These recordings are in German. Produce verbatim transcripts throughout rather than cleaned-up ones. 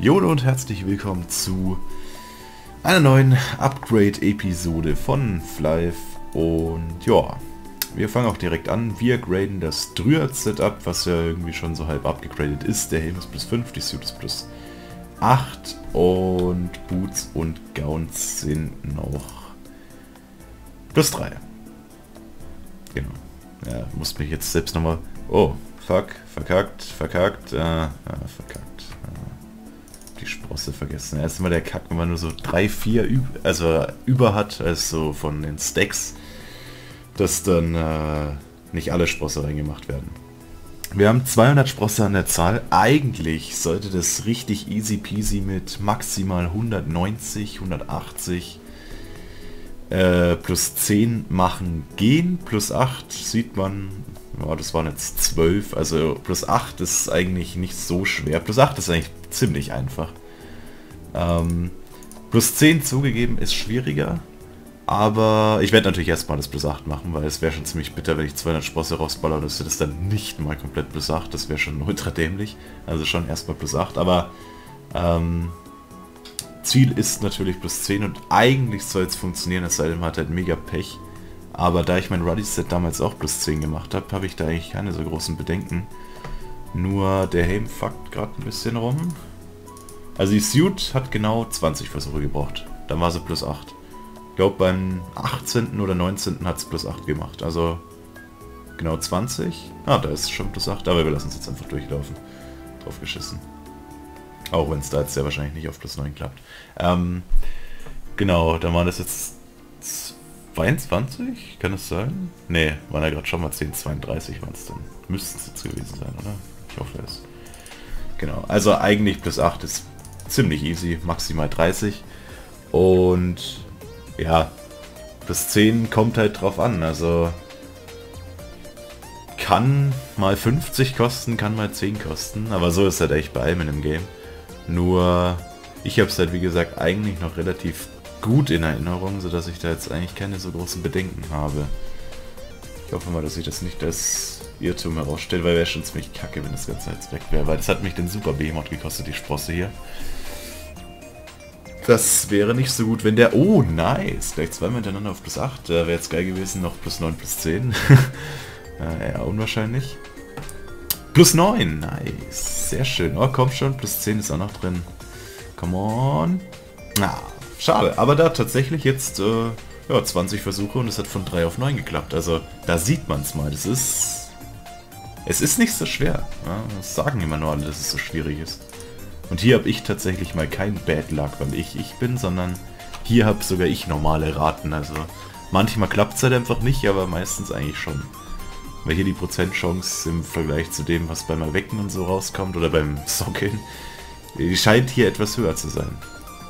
Jolo und herzlich willkommen zu einer neuen Upgrade-Episode von Flive. Und ja, wir fangen auch direkt an. Wir graden das Dryad-Setup, was ja irgendwie schon so halb abgegradet ist. Der Helm ist plus fünf, die Suit ist plus acht und Boots und Gowns sind noch plus drei. Genau. Ja, muss mich jetzt selbst nochmal... Oh, fuck, verkackt, verkackt, äh, äh verkackt. Äh, die Sprosse vergessen. Erstmal der Kack, wenn man nur so drei, vier üb also über hat, als so von den Stacks, dass dann äh, nicht alle Sprosse reingemacht werden. Wir haben zweihundert Sprosse an der Zahl. Eigentlich sollte das richtig easy peasy mit maximal hundertneunzig, hundertachtzig äh, plus zehn machen gehen. Plus acht sieht man, ja, das waren jetzt zwölf, also plus acht ist eigentlich nicht so schwer. Plus acht ist eigentlich ziemlich einfach. Ähm, plus zehn zugegeben ist schwieriger. Aber ich werde natürlich erstmal das plus acht machen, weil es wäre schon ziemlich bitter, wenn ich zweihundert Sprosse rausballer und das ist dann nicht mal komplett plus acht. Das wäre schon ultra dämlich. Also schon erstmal plus acht. Aber ähm, Ziel ist natürlich plus zehn und eigentlich soll es funktionieren, es sei denn, man hat halt mega Pech. Aber da ich mein Ruddy-Set damals auch plus zehn gemacht habe, habe ich da eigentlich keine so großen Bedenken. Nur der Helm fuckt gerade ein bisschen rum. Also die Suit hat genau zwanzig Versuche gebraucht. Dann war sie plus acht. Ich glaube beim achtzehnten oder neunzehnten hat es plus acht gemacht. Also genau zwanzig. Ah, da ist es schon plus acht. Aber wir lassen es jetzt einfach durchlaufen. Drauf geschissen. Auch wenn es da jetzt sehr wahrscheinlich nicht auf plus neun klappt. Ähm, genau, dann waren das jetzt zweiundzwanzig? Kann das sein? Ne, waren ja gerade schon mal zehn, zweiunddreißig waren es dann. Müssten es jetzt gewesen sein, oder? Ich hoffe es. Genau, also eigentlich plus acht ist ziemlich easy. Maximal dreißig. Und... ja, plus zehn kommt halt drauf an, also kann mal fünfzig kosten, kann mal zehn kosten, aber so ist halt echt bei allem in dem Game. Nur, ich habe es halt wie gesagt eigentlich noch relativ gut in Erinnerung, sodass ich da jetzt eigentlich keine so großen Bedenken habe. Ich hoffe mal, dass sich das nicht als Irrtum herausstellt, weil wäre schon ziemlich kacke, wenn das Ganze jetzt weg wäre, weil das hat mich den Super Behemoth gekostet, die Sprosse hier. Das wäre nicht so gut, wenn der... Oh, nice! Gleich zweimal hintereinander auf plus acht. Da wäre jetzt geil gewesen, noch plus neun, plus zehn. äh, eher unwahrscheinlich. Plus neun, nice. Sehr schön. Oh, komm schon, plus zehn ist auch noch drin. Come on. Na, schade. Aber da tatsächlich jetzt äh, ja, zwanzig Versuche und es hat von drei auf neun geklappt. Also, da sieht man es mal. Das ist... Es ist nicht so schwer. Ja, das sagen immer nur alle, dass es so schwierig ist. Und hier habe ich tatsächlich mal kein Bad Luck, weil ich ich bin, sondern hier habe sogar ich normale Raten. Also manchmal klappt es halt einfach nicht, aber meistens eigentlich schon. Weil hier die Prozentchance im Vergleich zu dem, was beim Erwecken und so rauskommt oder beim Sockeln, die scheint hier etwas höher zu sein.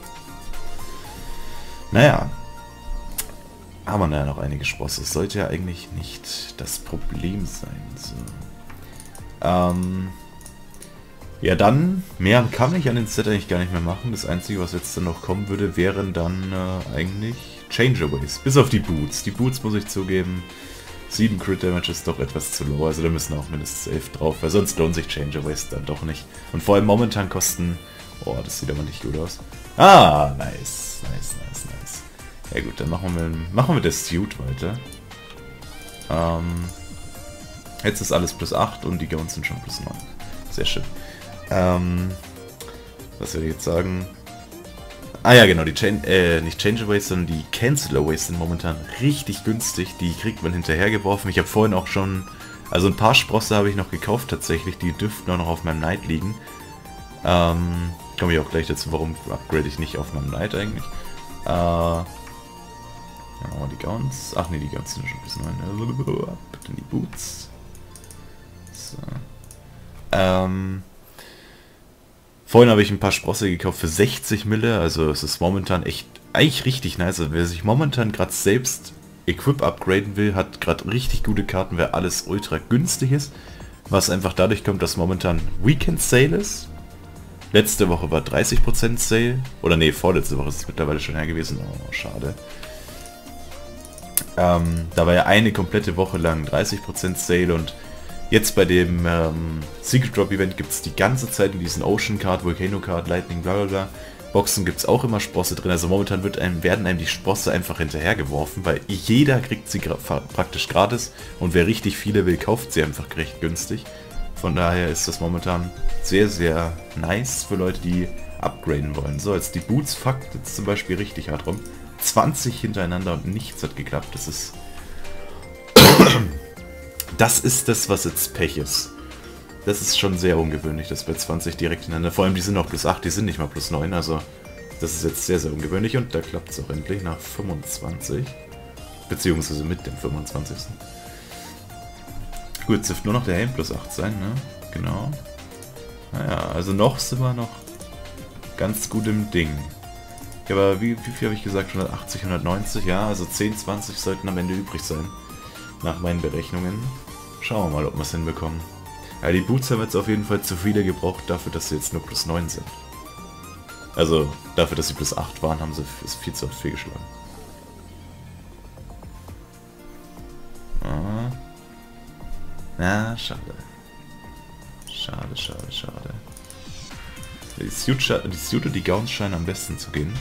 Naja, haben wir ja noch einige Sprosse. Das sollte ja eigentlich nicht das Problem sein. So. Ähm... Ja, dann, mehr kann ich an den Set eigentlich gar nicht mehr machen. Das Einzige, was jetzt dann noch kommen würde, wären dann äh, eigentlich Changeaways. Bis auf die Boots. Die Boots, muss ich zugeben, sieben Crit Damage ist doch etwas zu low. Also da müssen auch mindestens elf drauf, weil sonst lohnt sich Changeaways dann doch nicht. Und vor allem momentan kosten... Oh, das sieht aber nicht gut aus. Ah, nice, nice, nice, nice. Ja gut, dann machen wir, machen wir mit der Suit weiter. Ähm, jetzt ist alles plus acht und die Gowns sind schon plus neun. Sehr schön. Ähm, was soll ich jetzt sagen? Ah ja, genau, die Chain, äh, nicht Changeaways, sondern die Cancelaways sind momentan richtig günstig. Die kriegt man hinterhergeworfen. Ich habe vorhin auch schon, also ein paar Sprosse habe ich noch gekauft tatsächlich. Die dürften auch noch auf meinem Knight liegen. Ähm, komme ich auch gleich dazu, warum upgrade ich nicht auf meinem Knight eigentlich. Äh, ja, die Gowns. Ach nee, die Gowns sind schon ein bisschen neun. Bitte die Boots. So. Ähm... Vorhin habe ich ein paar Sprosse gekauft für sechzig Mille, also es ist momentan echt, eigentlich richtig nice. Also wer sich momentan gerade selbst Equip upgraden will, hat gerade richtig gute Karten, weil alles ultra günstig ist. Was einfach dadurch kommt, dass momentan Weekend Sale ist. Letzte Woche war dreißig Prozent Sale, oder nee, vorletzte Woche ist es mittlerweile schon her gewesen, oh schade. Ähm, da war ja eine komplette Woche lang dreißig Prozent Sale und Jetzt bei dem ähm, Secret Drop Event gibt es die ganze Zeit in diesen Ocean Card, Volcano Card, Lightning, bla bla bla. Boxen gibt es auch immer Sprosse drin, also momentan wird einem, werden einem die Sprosse einfach hinterhergeworfen, weil jeder kriegt sie gra praktisch gratis und wer richtig viele will, kauft sie einfach recht günstig. Von daher ist das momentan sehr, sehr nice für Leute, die upgraden wollen. So, jetzt die Boots fuckt jetzt zum Beispiel richtig hart rum. zwanzig hintereinander und nichts hat geklappt. Das ist... das ist das, was jetzt Pech ist. Das ist schon sehr ungewöhnlich, dass bei zwanzig direkt hintereinander... Vor allem, die sind noch plus acht, die sind nicht mal plus neun, also... Das ist jetzt sehr, sehr ungewöhnlich und da klappt es auch endlich nach fünfundzwanzig. Beziehungsweise mit dem fünfundzwanzigsten Gut, es dürfte nur noch der Helm plus acht sein, ne? Genau. Naja, also noch sind wir noch ganz gut im Ding. Ja, aber wie, wie viel habe ich gesagt? hundertachtzig, hundertneunzig? Ja, also zehn, zwanzig sollten am Ende übrig sein. Nach meinen Berechnungen. Schauen wir mal, ob wir es hinbekommen. Ja, die Boots haben jetzt auf jeden Fall zu viele gebraucht dafür, dass sie jetzt nur plus neun sind. Also, dafür, dass sie plus acht waren, haben sie es viel zu oft fehlgeschlagen. Ah. Na, schade. Schade, schade, schade. Die Suit, die Suit und die Gowns scheinen am besten zu gehen.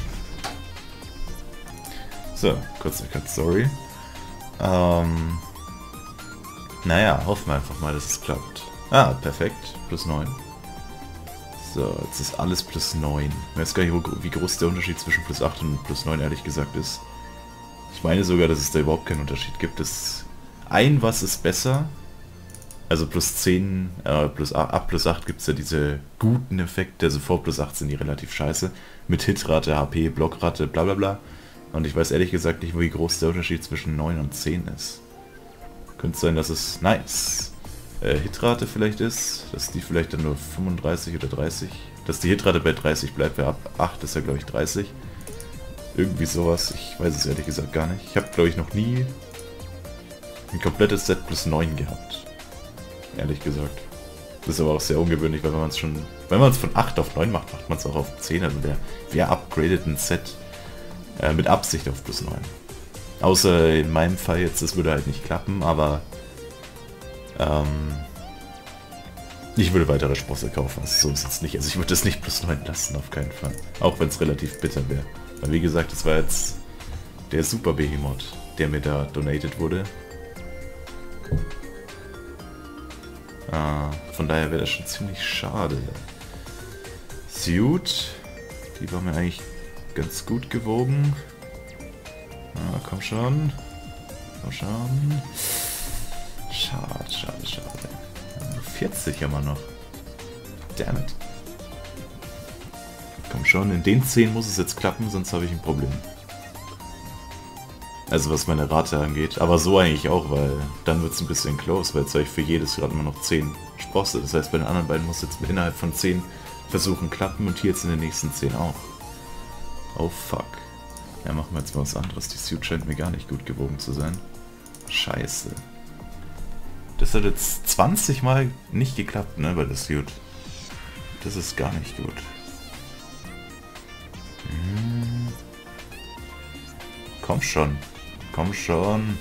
So, kurzer Cut, sorry. Ähm, naja, hoffen wir einfach mal, dass es klappt. Ah, perfekt. Plus neun. So, jetzt ist alles plus neun. Ich weiß gar nicht, wie groß der Unterschied zwischen plus acht und plus neun ehrlich gesagt ist. Ich meine sogar, dass es da überhaupt keinen Unterschied gibt. Das ein was ist besser. Also plus zehn, äh, plus, ab plus acht gibt es ja diese guten Effekte. Also vor plus acht sind die relativ scheiße. Mit Hitrate, H P, Blockrate, bla bla bla. Und ich weiß ehrlich gesagt nicht, wie groß der Unterschied zwischen neun und zehn ist. Könnte sein, dass es nice. Äh, Hitrate vielleicht ist, dass die vielleicht dann nur fünfunddreißig oder dreißig, dass die Hitrate bei dreißig bleibt, weil ab acht ist ja glaube ich dreißig. Irgendwie sowas, ich weiß es ehrlich gesagt gar nicht. Ich habe glaube ich noch nie ein komplettes Set plus neun gehabt. Ehrlich gesagt. Das ist aber auch sehr ungewöhnlich, weil wenn man es schon, wenn man es von acht auf neun macht, macht man es auch auf zehn. Also wer, wer upgradet ein Set äh, mit Absicht auf plus neun? Außer in meinem Fall jetzt, das würde halt nicht klappen, aber ähm, ich würde weitere Sprosse kaufen, also so ist es nicht. Also ich würde das nicht plus neun lassen, auf keinen Fall. Auch wenn es relativ bitter wäre. Weil wie gesagt, das war jetzt der Super Behemoth, der mir da donated wurde. Ah, von daher wäre das schon ziemlich schade. Suit, die war mir eigentlich ganz gut gewogen. Ah, komm schon. Komm schon. Schade, schade, schade. vierzig immer noch. Damn it. Komm schon, in den zehn muss es jetzt klappen, sonst habe ich ein Problem. Also was meine Rate angeht. Aber so eigentlich auch, weil dann wird es ein bisschen close, weil jetzt habe ich für jedes gerade immer noch zehn Sprosse. Das heißt, bei den anderen beiden muss jetzt innerhalb von zehn Versuchen klappen und hier jetzt in den nächsten zehn auch. Oh fuck. Ja, machen wir jetzt mal was anderes. Die Suit scheint mir gar nicht gut gewogen zu sein. Scheiße. Das hat jetzt zwanzig Mal nicht geklappt, ne, bei der Suit. Das ist gar nicht gut. Hm. Komm schon. Komm schon.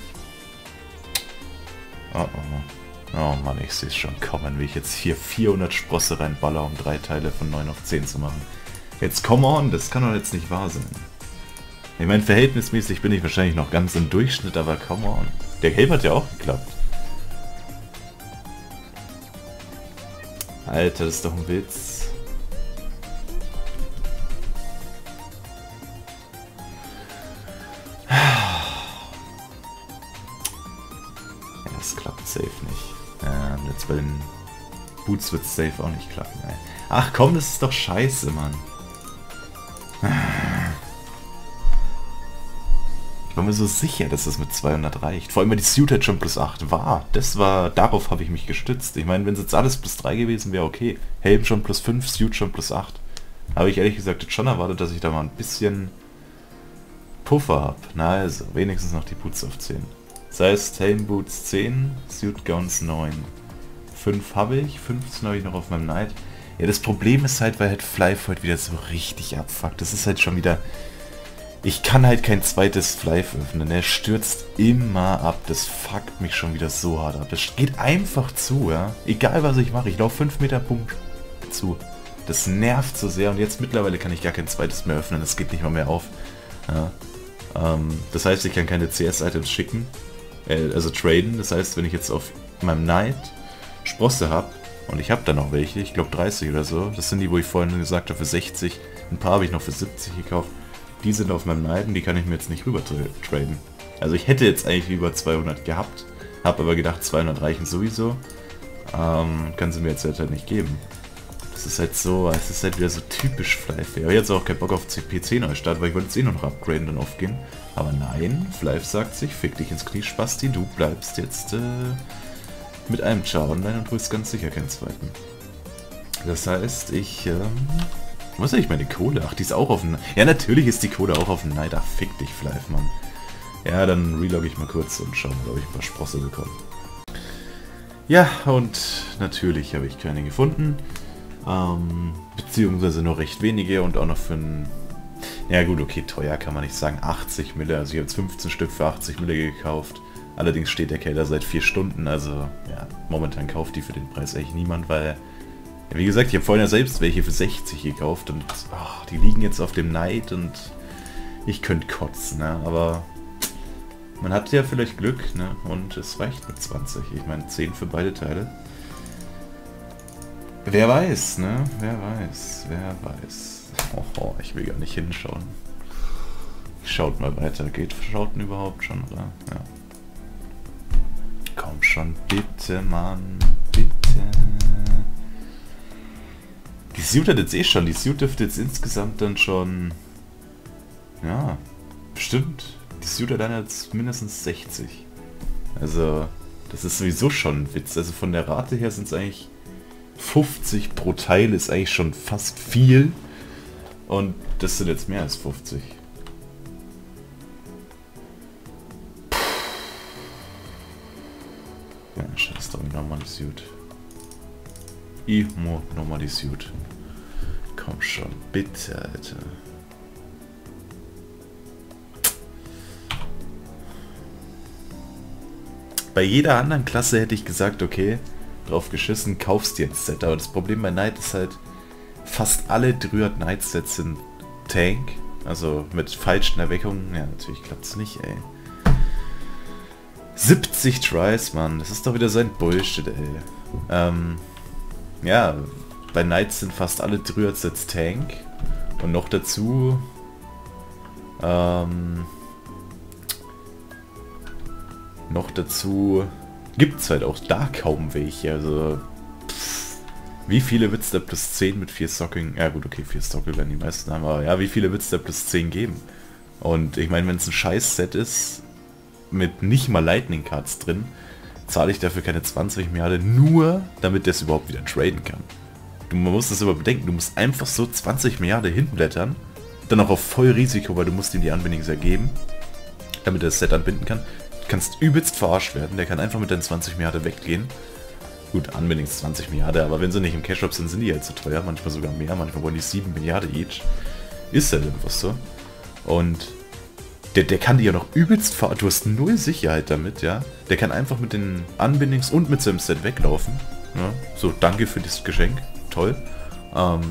Oh oh. Oh Mann, ich sehe es schon kommen, wie ich jetzt hier vierhundert Sprosse reinballer, um drei Teile von neun auf zehn zu machen. Jetzt come on, das kann doch jetzt nicht wahr sein. Ich meine, verhältnismäßig bin ich wahrscheinlich noch ganz im Durchschnitt, aber come on. Der Helm hat ja auch geklappt. Alter, das ist doch ein Witz. Ja, das klappt safe nicht. Ähm, jetzt bei den Boots wird es safe auch nicht klappen, ey. Ach komm, das ist doch scheiße, Mann. Ich war mir so sicher, dass das mit zweihundert reicht. Vor allem, weil die Suit halt schon plus acht war. Das war, darauf habe ich mich gestützt. Ich meine, wenn es jetzt alles plus drei gewesen wäre, okay. Helm schon plus fünf, Suit schon plus acht. Habe ich ehrlich gesagt jetzt schon erwartet, dass ich da mal ein bisschen Puffer habe. Na also, wenigstens noch die Boots auf zehn. Das heißt, Helm Boots zehn, Suit Gowns neun. fünf habe ich, fünfzehn habe ich noch auf meinem Knight. Ja, das Problem ist halt, weil halt Flyf heute wieder so richtig abfuckt. Das ist halt schon wieder... Ich kann halt kein zweites Flive öffnen, er stürzt immer ab, das fuckt mich schon wieder so hart ab. Das geht einfach zu, ja. Egal was ich mache, ich laufe fünf Meter Punkt zu. Das nervt so sehr und jetzt mittlerweile kann ich gar kein zweites mehr öffnen, das geht nicht mal mehr auf. Ja. Ähm, das heißt, ich kann keine C S-Items schicken, äh, also traden. Das heißt, wenn ich jetzt auf meinem Knight Sprosse habe und ich habe da noch welche, ich glaube dreißig oder so, das sind die, wo ich vorhin gesagt habe, für sechzig, ein paar habe ich noch für siebzig gekauft. Die sind auf meinem Knight und die kann ich mir jetzt nicht rüber tra traden. Also ich hätte jetzt eigentlich lieber zweihundert gehabt, habe aber gedacht, zweihundert reichen sowieso. Ähm, kann sie mir jetzt halt nicht geben. Das ist halt so, es ist halt wieder so typisch Flive. Ich habe jetzt auch keinen Bock auf P C-Neustart, weil ich wollte jetzt eh noch upgraden und aufgehen. Aber nein, Flive sagt sich, fick dich ins Knie, Spasti, du bleibst jetzt äh, mit einem Char online und holst ganz sicher keinen zweiten. Das heißt, ich... Ähm, wo ist eigentlich meine Kohle? Ach, die ist auch auf dem... Ja, natürlich ist die Kohle auch auf dem Knight. Ach, fick dich, Flive, Mann. Ja, dann relogge ich mal kurz und schaue mal, ob ich ein paar Sprosse bekomme. Ja, und natürlich habe ich keine gefunden. Ähm, beziehungsweise nur recht wenige und auch noch für ein... Ja gut, okay, teuer kann man nicht sagen. achtzig Mille, also ich habe jetzt fünfzehn Stück für achtzig Mille gekauft. Allerdings steht der Keller seit vier Stunden, also ja, momentan kauft die für den Preis eigentlich niemand, weil... Ja, wie gesagt, ich habe vorhin ja selbst welche für sechzig gekauft und oh, die liegen jetzt auf dem Knight und ich könnte kotzen, ne? Aber man hat ja vielleicht Glück, ne? Und es reicht mit zwanzig. Ich meine, zehn für beide Teile. Wer weiß, ne? Wer weiß, wer weiß. Oh, oh, ich will gar nicht hinschauen. Schaut mal weiter. Geht Schauten überhaupt schon, oder? Ja. Komm schon, bitte, Mann. Bitte. Die Suit hat jetzt eh schon. Die Suit dürfte jetzt insgesamt dann schon... Ja, bestimmt. Die Suit hat dann jetzt mindestens sechzig. Also, das ist sowieso schon ein Witz. Also von der Rate her sind es eigentlich... fünfzig pro Teil ist eigentlich schon fast viel. Und das sind jetzt mehr als fünfzig. Ja, scheiß doch, nochmal die Suit. Ich muss nochmal die Suit. Komm schon, bitte, Alter. Bei jeder anderen Klasse hätte ich gesagt, okay, drauf geschissen, kaufst dir ein Set. Aber das Problem bei Knight ist halt, fast alle Dryad Knight Sets sind Tank. Also mit falschen Erweckungen. Ja, natürlich klappt es nicht, ey. siebzig Tries, Mann. Das ist doch wieder sein Bullshit, ey. Ähm, ja, bei Knights sind fast alle Dryad Sets Tank. Und noch dazu... Ähm... Noch dazu gibt es halt auch da kaum welche, also pff, wie viele wird es da plus zehn mit vier Stocking? Ja gut, okay, vier Stocking werden die meisten haben, aber ja, wie viele wird es da plus zehn geben? Und ich meine, wenn es ein scheiß Set ist, mit nicht mal Lightning Cards drin, zahle ich dafür keine zwanzig Milliarden, nur damit der es überhaupt wieder traden kann. Du, man muss das aber bedenken, du musst einfach so zwanzig Milliarden hinblättern, dann auch auf voll Risiko, weil du musst ihm die Unbindings ergeben, damit er das Set anbinden kann. Du kannst übelst verarscht werden, der kann einfach mit deinen zwanzig Milliarden weggehen. Gut, Unbindings zwanzig Milliarden, aber wenn sie nicht im Cash-Shop sind, sind die halt zu teuer, manchmal sogar mehr, manchmal wollen die sieben Milliarden each. Ist halt einfach so. Und der, der kann die ja noch übelst verarschen, du hast null Sicherheit damit, ja. Der kann einfach mit den Unbindings und mit seinem Set weglaufen. Ja? So, danke für das Geschenk, toll. Ähm,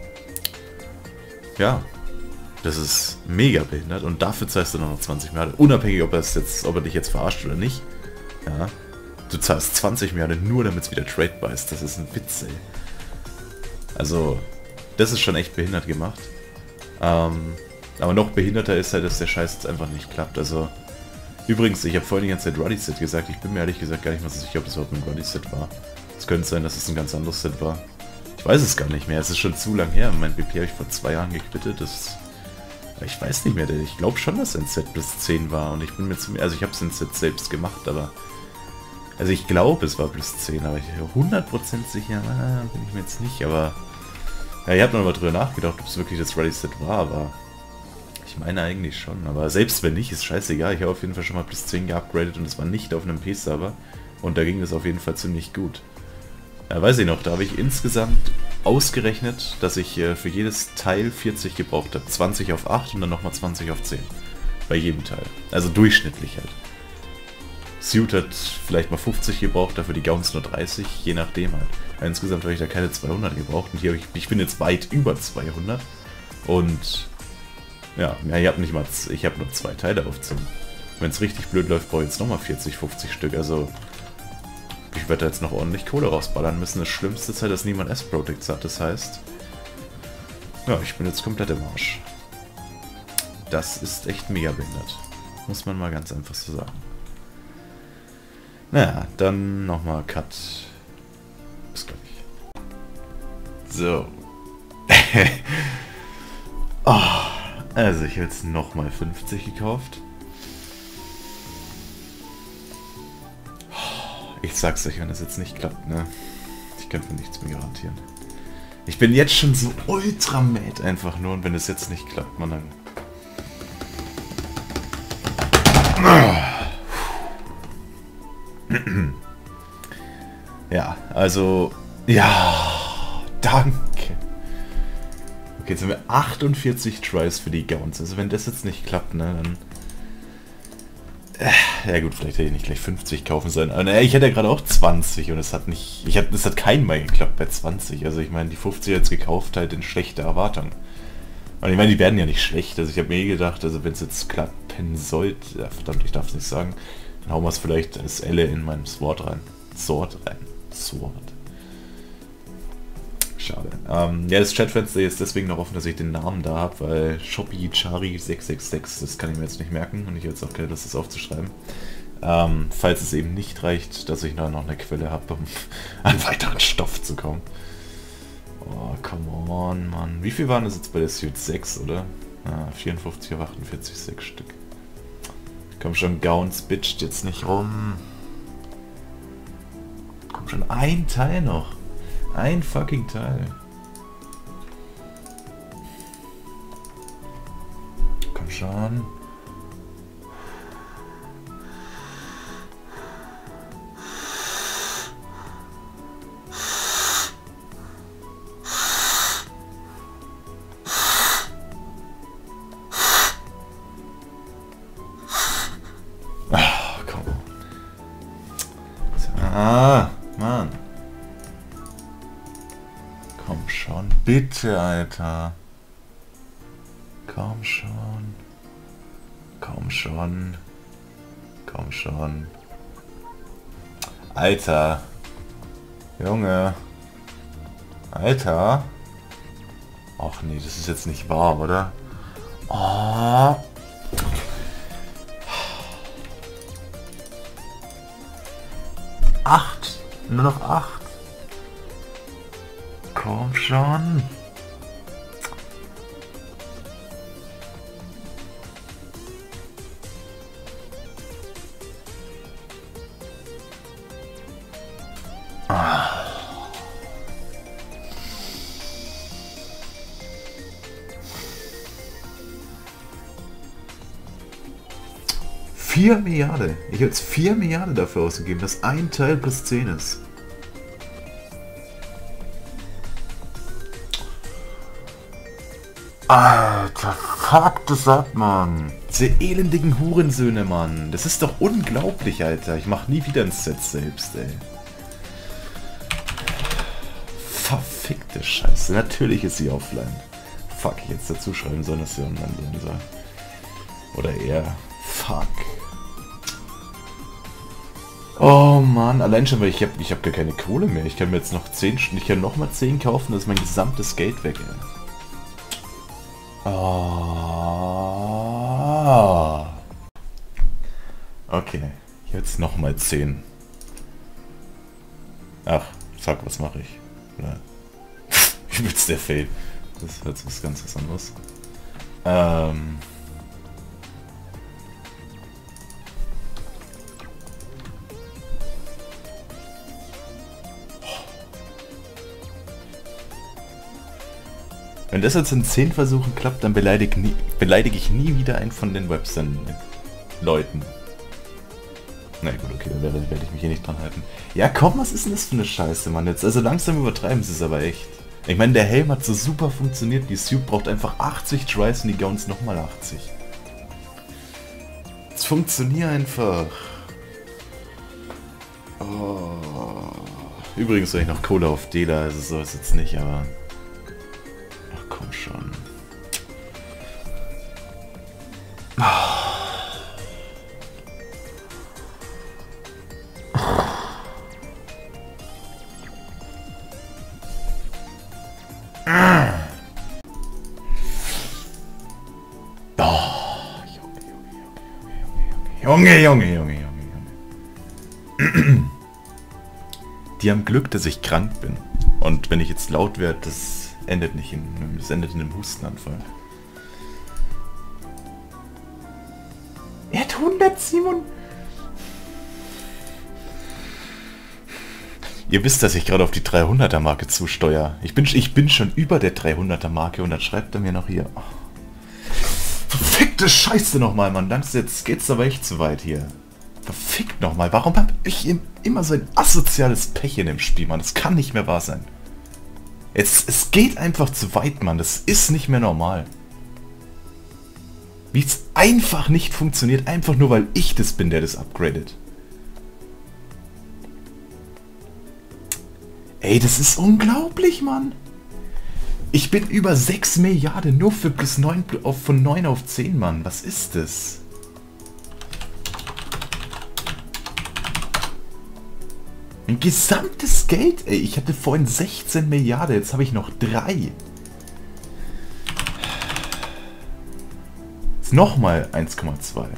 ja. Das ist mega behindert und dafür zahlst du noch zwanzig Milliarden. Unabhängig, ob, das jetzt, ob er dich jetzt verarscht oder nicht. Ja, du zahlst zwanzig Milliarden nur, damit es wieder tradebar ist. Das ist ein Witz, ey. Also, das ist schon echt behindert gemacht. Ähm, aber noch behinderter ist halt, dass der Scheiß jetzt einfach nicht klappt. Also, übrigens, ich habe vorhin die ganze Zeit Ruddy Set gesagt. Ich bin mir ehrlich gesagt gar nicht mehr so sicher, ob das überhaupt ein Ruddy Set war. Es könnte sein, dass es ein ganz anderes Set war. Ich weiß es gar nicht mehr. Es ist schon zu lang her. Mein B P habe ich vor zwei Jahren gequittet. Das Ich weiß nicht mehr, ich glaube schon, dass ein Set plus zehn war und ich bin mir ziemlich, also ich habe es in Set selbst gemacht, aber, also ich glaube, es war plus zehn, aber ich hundert Prozent sicher, na, bin ich mir jetzt nicht, aber, ja, ich habe noch mal drüber nachgedacht, ob es wirklich das Ruddy Set war, aber ich meine eigentlich schon, aber selbst wenn nicht, ist scheißegal, ich habe auf jeden Fall schon mal plus zehn geupgradet und es war nicht auf einem P-Server und da ging das auf jeden Fall ziemlich gut. Ja, weiß ich noch, da habe ich insgesamt ausgerechnet, dass ich äh, für jedes Teil vierzig gebraucht habe. zwanzig auf acht und dann nochmal zwanzig auf zehn. Bei jedem Teil. Also durchschnittlich halt. Suit hat vielleicht mal fünfzig gebraucht, dafür die Gowns nur dreißig, je nachdem halt. Insgesamt habe ich da keine zweihundert gebraucht und hier habe ich, ich bin jetzt weit über zweihundert. Und ja, ja ich habe nicht mal, ich habe nur zwei Teile aufziehen. Wenn es richtig blöd läuft, brauche ich jetzt nochmal vierzig, fünfzig Stück, also ich werde da jetzt noch ordentlich Kohle rausballern müssen. Das Schlimmste ist halt, dass niemand S-Protects hat, das heißt, ja, ich bin jetzt komplett im Arsch. Das ist echt mega behindert. Muss man mal ganz einfach so sagen. Naja, dann nochmal Cut. Bis gleich. So. Oh, also ich habe jetzt nochmal fünfzig gekauft. Ich sag's euch, wenn das jetzt nicht klappt, ne? Ich könnte mir nichts mehr garantieren. Ich bin jetzt schon so ultra mad einfach nur und wenn es jetzt nicht klappt, man dann... Ja, also... Ja, danke. Okay, jetzt haben wir achtundvierzig Tries für die Gowns. Also wenn das jetzt nicht klappt, ne, dann... Ja gut, vielleicht hätte ich nicht gleich fünfzig kaufen sollen. Aber naja, ich hätte ja gerade auch zwanzig und es hat nicht... Ich hab, es hat kein Mal geklappt bei zwanzig. Also ich meine, die fünfzig jetzt gekauft halt in schlechter Erwartung. Und ich meine, die werden ja nicht schlecht. Also ich habe mir eh gedacht, also wenn es jetzt klappen sollte... Ja, verdammt, ich darf es nicht sagen. Dann hauen wir es vielleicht als Elle in meinem Sword rein. Sword rein. Sword. Schade. Ähm, ja, das Chatfenster ist deswegen noch offen, dass ich den Namen da habe, weil Shopee Chari sechs sechs sechs, das kann ich mir jetzt nicht merken und ich habe jetzt auch keine Lust, das aufzuschreiben. Ähm, falls es eben nicht reicht, dass ich da noch eine Quelle habe, um an weiteren Stoff zu kommen. Oh, come on, Mann. Wie viel waren das jetzt bei der Suit? sechs, oder? Ah, vierundfünfzig auf achtundvierzig, sechs Stück. Komm schon, Gowns bitcht jetzt nicht rum. Komm schon, ein Teil noch. Ein fucking Teil. Komm schon. Ah, komm. Ah, Mann. Komm schon, bitte, Alter. Komm schon. Komm schon. Komm schon. Alter. Junge. Alter. Ach nee, das ist jetzt nicht wahr, oder? Oh. Acht. Nur noch acht. Komm schon. Ah. vier Milliarden. Ich habe jetzt vier Milliarden dafür ausgegeben, dass ein Teil plus zehn ist. Alter, fuck das ab, Mann. Diese elendigen Hurensöhne, Mann. Das ist doch unglaublich, Alter. Ich mach nie wieder ein Set selbst, ey. Verfickte Scheiße. Natürlich ist sie offline. Fuck, ich jetzt dazu schreiben sollen, dass sie online sein soll. Oder eher. Fuck. Oh Mann, allein schon, weil ich habe ich hab gar keine Kohle mehr. Ich kann mir jetzt noch zehn Stunden, ich kann noch mal zehn kaufen, das ist mein gesamtes Geld weg, ey. Oh. Okay, jetzt noch mal zehn. Ach, fuck, was mache ich? Ja. Übelst der Fail. Das ist jetzt was ganz was anderes. Ähm... Wenn das jetzt in zehn Versuchen klappt, dann beleidige, nie, beleidige ich nie wieder einen von den Websend-Leuten. Na gut, okay, da werde, werde ich mich hier nicht dran halten. Ja komm, was ist denn das für eine Scheiße, Mann? Jetzt, also langsam übertreiben sie es aber echt. Ich meine, der Helm hat so super funktioniert, die Suit braucht einfach achtzig Tries und die Gowns nochmal achtzig. Es funktioniert einfach. Oh. Übrigens habe ich noch Kohle auf Dela, also so ist jetzt nicht, aber... Ach komm schon. Junge, Junge, Junge, Junge, Junge. Die haben Glück, dass ich krank bin. Und wenn ich jetzt laut werde, das endet nicht in, das endet in einem Hustenanfall. Er hat hundertsieben. Ihr wisst, dass ich gerade auf die dreihunderter Marke zusteuere. Ich bin, ich bin schon über der dreihunderter Marke und dann schreibt er mir noch hier. Oh. Verfickte Scheiße nochmal, Mann. Langsam, jetzt geht's aber echt zu weit hier. Verfickt nochmal. Warum hab ich immer so ein asoziales Pech in dem Spiel, Mann? Das kann nicht mehr wahr sein. Es, es geht einfach zu weit, Mann. Das ist nicht mehr normal. Wie es einfach nicht funktioniert, einfach nur weil ich das bin, der das upgradet. Ey, das ist unglaublich, Mann. Ich bin über sechs Milliarden nur für plus neun auf, von neun auf zehn, Mann. Was ist das? Mein gesamtes Geld, ey. Ich hatte vorhin sechzehn Milliarden, jetzt habe ich noch drei. Jetzt nochmal eins Komma zwei.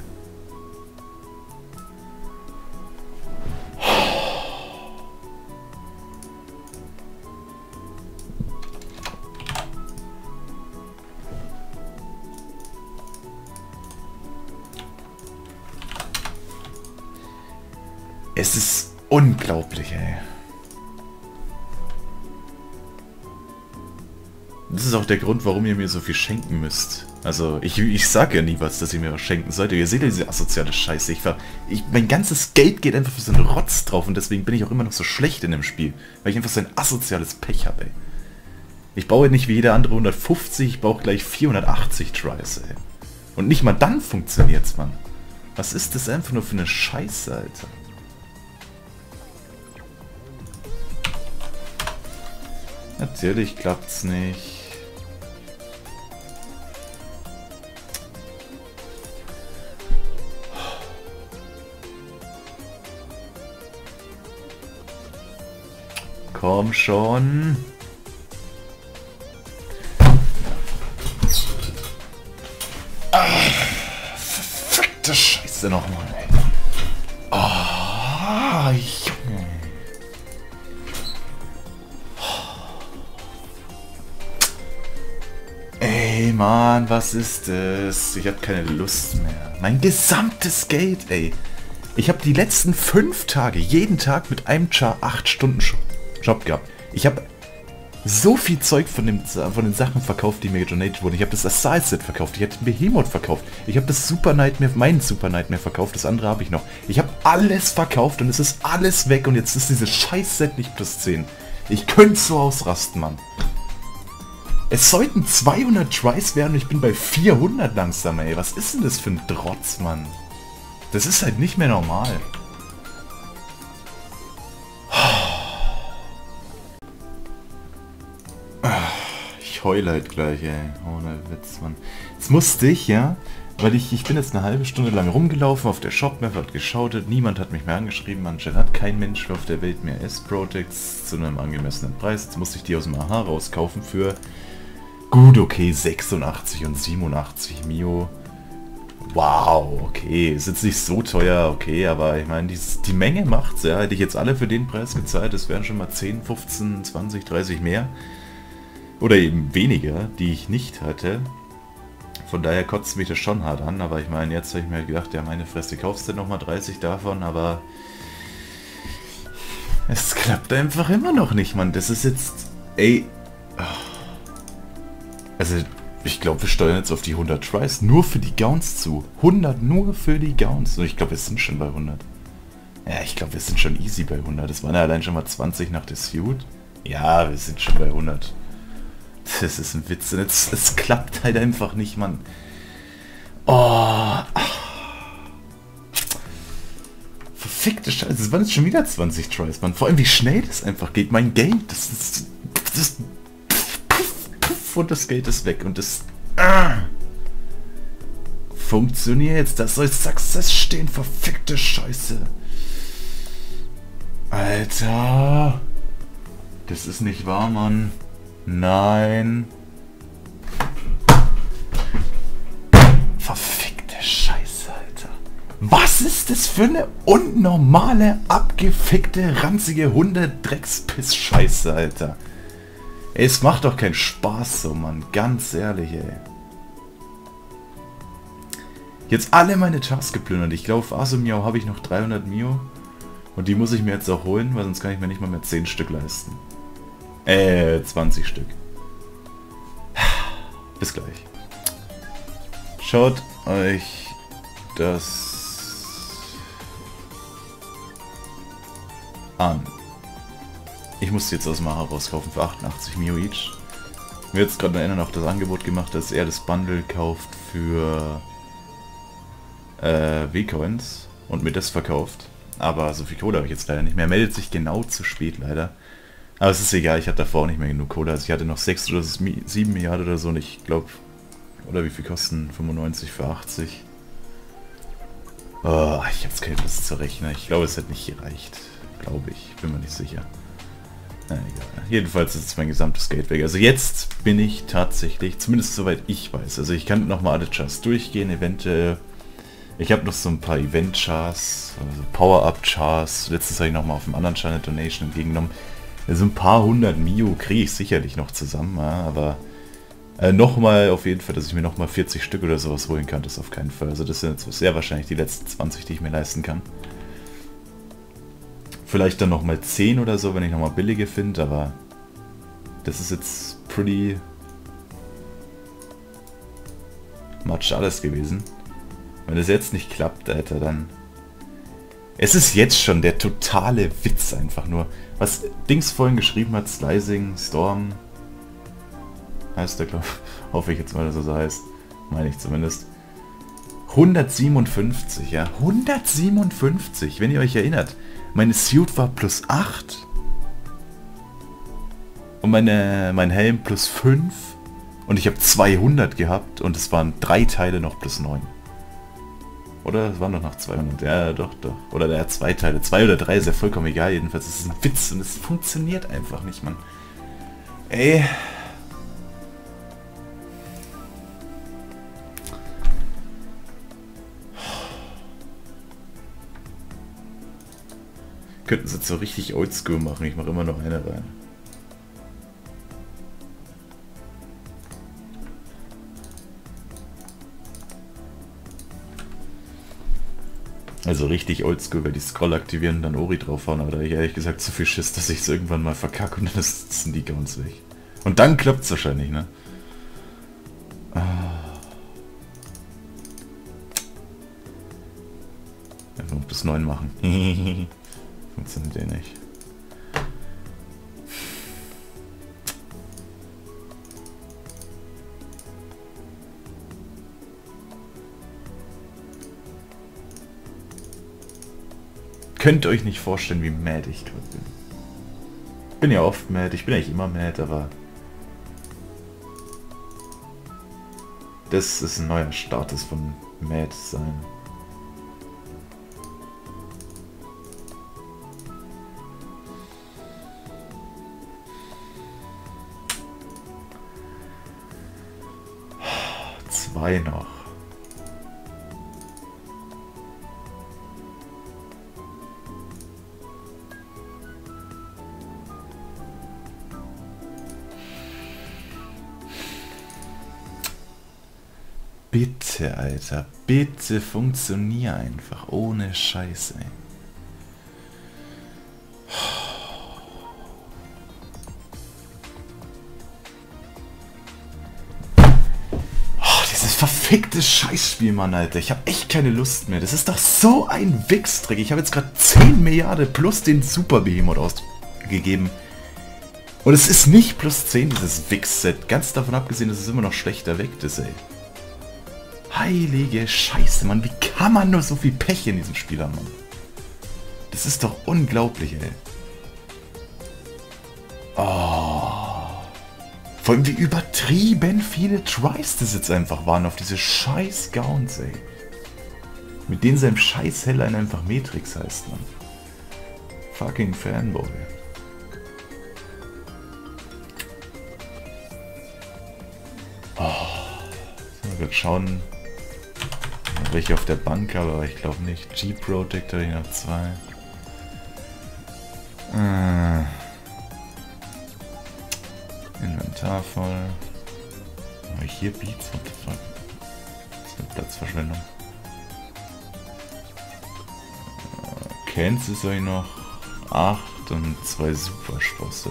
Es ist unglaublich, ey. Das ist auch der Grund, warum ihr mir so viel schenken müsst. Also, ich, ich sage ja nie was, dass ihr mir was schenken solltet. Ihr seht ja diese asoziale Scheiße. Ich, ich, mein ganzes Geld geht einfach für so einen Rotz drauf und deswegen bin ich auch immer noch so schlecht in dem Spiel. Weil ich einfach so ein asoziales Pech habe, ey. Ich baue nicht wie jeder andere hundertfünfzig, ich brauche gleich vierhundertachtzig Tries, ey. Und nicht mal dann funktioniert's, Mann. Was ist das einfach nur für eine Scheiße, Alter? Natürlich klappt's nicht. Komm schon. Ah, verfickte Scheiße nochmal, ey. Oh, Junge. Ey, Mann, was ist das? Ich hab keine Lust mehr. Mein gesamtes Geld, ey. Ich habe die letzten fünf Tage, jeden Tag mit einem Char acht Stunden Job gehabt. Ich habe so viel Zeug von, dem, von den Sachen verkauft, die mir gedonatet wurden. Ich habe das Assault Set verkauft, ich habe den Behemoth verkauft, ich habe das Super Nightmare, meinen Super Nightmare verkauft, das andere habe ich noch. Ich habe alles verkauft und es ist alles weg und jetzt ist dieses scheiß Set nicht plus zehn. Ich könnte so ausrasten, Mann. Es sollten zweihundert Tries werden und ich bin bei vierhundert langsam, ey. Was ist denn das für ein Trotz, Mann? Das ist halt nicht mehr normal. Ich heule halt gleich, ey. Ohne Witz, Mann. Jetzt musste ich, ja, weil ich, ich bin jetzt eine halbe Stunde lang rumgelaufen auf der Shopmap, hat geschautet, niemand hat mich mehr angeschrieben, anscheinend hat kein Mensch auf der Welt mehr S-Projects zu einem angemessenen Preis. Jetzt musste ich die aus dem A H rauskaufen für gut, okay, sechsundachtzig und siebenundachtzig Mio. Wow, okay, ist jetzt nicht so teuer, okay, aber ich meine, die, die Menge macht's, ja. Hätte ich jetzt alle für den Preis gezahlt, das wären schon mal zehn, fünfzehn, zwanzig, dreißig mehr. Oder eben weniger, die ich nicht hatte. Von daher kotzt mich das schon hart an, aber ich meine, jetzt habe ich mir gedacht, ja, meine Fresse, kaufst du nochmal dreißig davon, aber es klappt einfach immer noch nicht, Mann. Das ist jetzt, ey, also ich glaube, wir steuern jetzt auf die hundert Tries nur für die Gowns zu. hundert nur für die Gowns. Und ich glaube, wir sind schon bei hundert. Ja, ich glaube, wir sind schon easy bei hundert. Das waren ja allein schon mal zwanzig nach der Suit. Ja, wir sind schon bei hundert. Das ist ein Witz. Es, es klappt halt einfach nicht, Mann. Oh. Verfickte Scheiße. Es waren jetzt schon wieder zwanzig Tries, Mann. Vor allem, wie schnell das einfach geht. Mein Game, das ist... Das, puff, puff, und das Geld ist weg. Und das... Ah, funktioniert jetzt. Das soll Success stehen. Verfickte Scheiße. Alter. Das ist nicht wahr, Mann. Nein. Verfickte Scheiße, Alter. Was ist das für eine unnormale, abgefickte, ranzige Hunde-Dreckspiss-Scheiße, Alter. Ey, es macht doch keinen Spaß so, Mann. Ganz ehrlich, ey. Jetzt alle meine Chars geplündert. Ich glaube, auf Asimiao habe ich noch dreihundert Mio. Und die muss ich mir jetzt auch holen, weil sonst kann ich mir nicht mal mehr zehn Stück leisten. Äh, zwanzig Stück. Bis gleich. Schaut euch das an. Ich musste jetzt aus Mara rauskaufen für achtundachtzig Mio each. Mir jetzt gerade erinnern auch das Angebot gemacht, dass er das Bundle kauft für äh, W-Coins und mir das verkauft. Aber so viel Kohle habe ich jetzt leider nicht mehr. Er meldet sich genau zu spät leider. Aber es ist egal, ich hatte davor auch nicht mehr genug Kohle. Also ich hatte noch sechs oder sieben Milliarden oder so und ich glaube... Oder wie viel kosten fünfundneunzig für achtzig? Oh, ich habe jetzt keine Lust zu rechnen. Ich glaube, es hat nicht gereicht. Glaube ich. Bin mir nicht sicher. Na egal. Jedenfalls ist jetzt mein gesamtes Geld weg. Also jetzt bin ich tatsächlich, zumindest soweit ich weiß. Also ich kann nochmal alle Chars durchgehen, eventuell. Ich habe noch so ein paar Event-Chars, also Power-Up-Chars. Letztens habe ich nochmal auf dem anderen Channel Donation entgegengenommen. Also ein paar hundert Mio kriege ich sicherlich noch zusammen, ja, aber äh, nochmal auf jeden Fall, dass ich mir nochmal vierzig Stück oder sowas holen kann, das auf keinen Fall. Also das sind jetzt sehr wahrscheinlich die letzten zwanzig, die ich mir leisten kann. Vielleicht dann nochmal zehn oder so, wenn ich nochmal billige finde, aber das ist jetzt pretty much alles gewesen. Wenn das jetzt nicht klappt, Alter, dann... Es ist jetzt schon der totale Witz einfach nur. Was Dings vorhin geschrieben hat, Slicing, Storm... Heißt der, glaube ich. Hoffe ich jetzt mal, dass er so heißt. Meine ich zumindest. hundertsiebenundfünfzig, ja. hundertsiebenundfünfzig, wenn ihr euch erinnert. Meine Suit war plus acht. Und meine, mein Helm plus fünf. Und ich habe zweihundert gehabt. Und es waren drei Teile noch plus neun. Oder es waren doch noch zweihundert. Ja, doch, doch. Oder der hat zwei Teile. Zwei oder drei ist ja vollkommen egal. Jedenfalls ist es ein Witz. Und es funktioniert einfach nicht, Mann. Ey... Könnten sie jetzt so richtig oldschool machen. Ich mache immer noch eine rein. Also richtig oldschool, weil die Scroll aktivieren und dann Ori draufhauen. Aber da ich ehrlich gesagt so viel Schiss, dass ich es irgendwann mal verkacke und dann sind die Gowns weg. Und dann klappt es wahrscheinlich, ne? Ah. Einfach noch bis neun machen. Funktioniert eh nicht. Könnt ihr euch nicht vorstellen, wie mad ich gerade bin. Ich bin ja oft mad, ich bin eigentlich immer mad, aber... Das ist ein neuer Status von mad sein. Zwei noch. Bitte, Alter, bitte funktionier einfach, ohne Scheiße. Verficktes Scheißspiel, Mann, Alter. Ich habe echt keine Lust mehr. Das ist doch so ein Wichstrick. Ich habe jetzt gerade zehn Milliarden plus den Super Behemoth ausgegeben. Und es ist nicht plus zehn, dieses Wix-Set. Ganz davon abgesehen, dass es immer noch schlechter weckt ist, ey. Heilige Scheiße, Mann. Wie kann man nur so viel Pech in diesem Spiel haben, Mann? Das ist doch unglaublich, ey. Oh. Vor allem, wie übertrieben viele Tries das jetzt einfach waren auf diese scheiß Gowns, ey. Mit denen seinem scheiß Hellline einfach Matrix heißt, Mann. Fucking Fanboy. Oh. So, wir schauen, welche auf der Bank habe, aber ich glaube nicht. G-Protect habe ich noch zwei. Äh. Inventar voll. Habe ich hier Beats? What the fuck? Das ist eine Platzverschwendung. Äh, Kansas habe ich noch acht und zwei Supersprosse.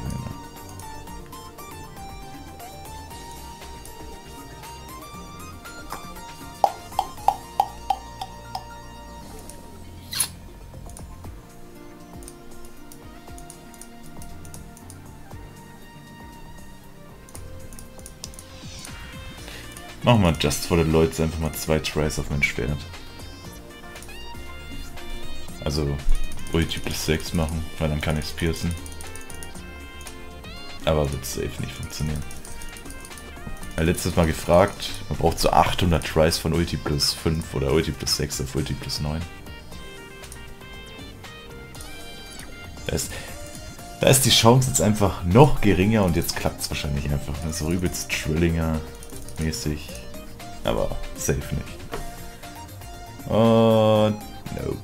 Machen wir just for the Lloyds einfach mal zwei Tries auf mein Schwert. Also Ulti plus sechs machen, weil dann kann ich es piercen. Aber wird safe nicht funktionieren. Ja, letztes Mal gefragt, man braucht so achthundert Tries von Ulti plus fünf oder Ulti plus sechs auf Ulti plus neun. Da ist, da ist die Chance jetzt einfach noch geringer und jetzt klappt es wahrscheinlich einfach. So übelst Trillinger mäßig, aber safe nicht. Und no.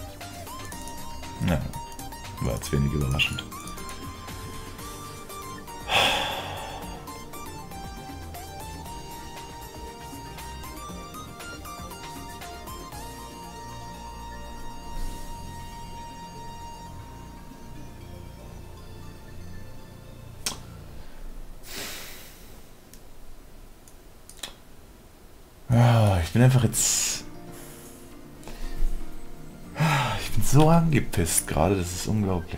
Na, war jetzt wenig überraschend. Ich bin einfach jetzt... Ich bin so angepisst gerade, das ist unglaublich.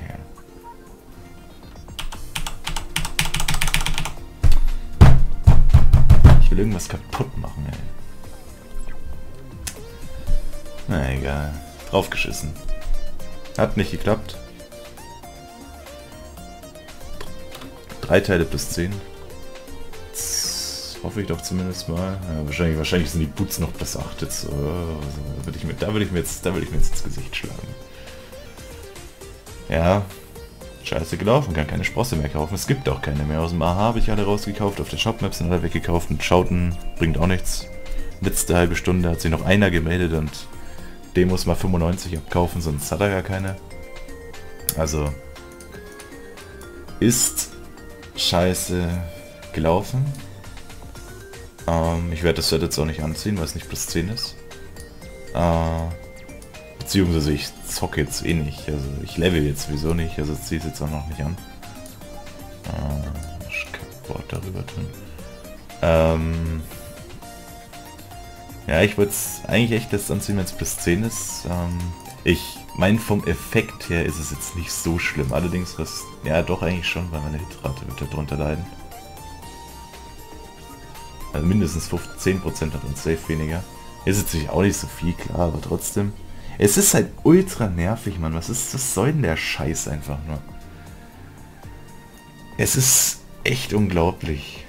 Ich will irgendwas kaputt machen, ey. Na egal. Draufgeschissen. Hat nicht geklappt. Drei Teile plus zehn. Hoffe ich doch zumindest mal. Ja, wahrscheinlich, wahrscheinlich sind die Boots noch plus acht jetzt. Oh, da würde ich, mir, würd ich, mir jetzt, würd ich mir jetzt ins Gesicht schlagen. Ja, scheiße gelaufen, kann keine Sprosse mehr kaufen. Es gibt auch keine mehr. Aus dem A H habe ich alle rausgekauft, auf der Shopmap sind alle weggekauft und Schauten bringt auch nichts. Letzte halbe Stunde hat sich noch einer gemeldet und dem muss mal fünfundneunzig abkaufen, sonst hat er gar keine. Also ist scheiße gelaufen. Ähm, ich werde das Set jetzt auch nicht anziehen, weil es nicht plus zehn ist. Äh, beziehungsweise ich zocke jetzt eh nicht. Also ich level jetzt sowieso nicht, also ziehe es jetzt auch noch nicht an. Äh, ich kann Wort darüber tun. Ähm, ja, ich wollte es eigentlich echt das anziehen, wenn es plus zehn ist. Ähm, ich meine, vom Effekt her ist es jetzt nicht so schlimm. Allerdings, was, ja doch eigentlich schon, weil meine Hitrate wird darunter leiden. Also mindestens fünfzehn Prozent hat uns safe weniger. Ist natürlich auch nicht so viel, klar, aber trotzdem. Es ist halt ultra nervig, Mann. Was ist, was soll denn der Scheiß einfach nur? Es ist echt unglaublich.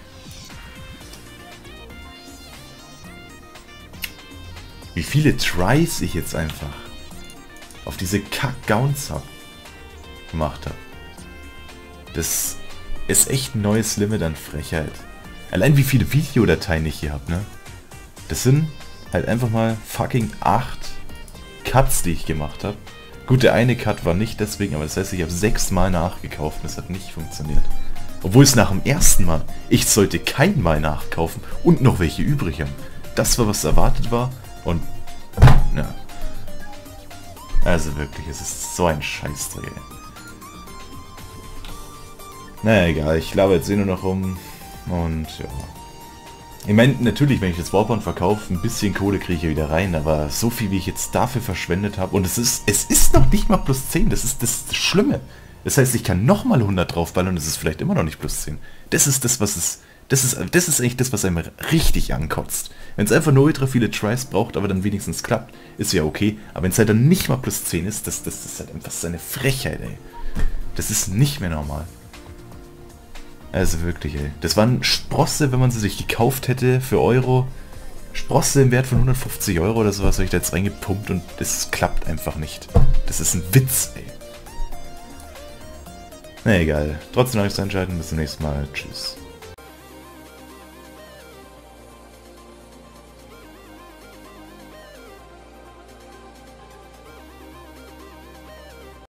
Wie viele Tries ich jetzt einfach auf diese Kack-Gowns hab, gemacht habe. Das ist echt ein neues Limit an Frechheit. Allein wie viele Videodateien ich hier habe, ne? Das sind halt einfach mal fucking acht Cuts, die ich gemacht habe. Gut, der eine Cut war nicht deswegen, aber das heißt, ich habe sechs Mal nachgekauft und es hat nicht funktioniert. Obwohl es nach dem ersten Mal, ich sollte kein Mal nachkaufen und noch welche übrig haben. Das war, was erwartet war und, ja. Also wirklich, es ist so ein Scheißdreck, ey. Naja, egal, ich glaube jetzt eh nur noch rum. Und ja. Ich meine, natürlich, wenn ich das Warbound verkaufe, ein bisschen Kohle kriege ich ja wieder rein, aber so viel, wie ich jetzt dafür verschwendet habe, und es ist, es ist noch nicht mal plus zehn, das ist das Schlimme. Das heißt, ich kann nochmal hundert draufballern und es ist vielleicht immer noch nicht plus zehn. Das ist das, was es... Das ist, das ist eigentlich das, was einem richtig ankotzt. Wenn es einfach nur ultra viele Tries braucht, aber dann wenigstens klappt, ist ja okay. Aber wenn es halt dann nicht mal plus zehn ist, das, das ist halt einfach so eine Frechheit, ey. Das ist nicht mehr normal. Also wirklich, ey. Das waren Sprosse, wenn man sie sich gekauft hätte für Euro. Sprosse im Wert von hundertfünfzig Euro oder sowas habe ich da jetzt reingepumpt und das klappt einfach nicht. Das ist ein Witz, ey. Na egal. Trotzdem danke fürs Einschalten. Bis zum nächsten Mal. Tschüss.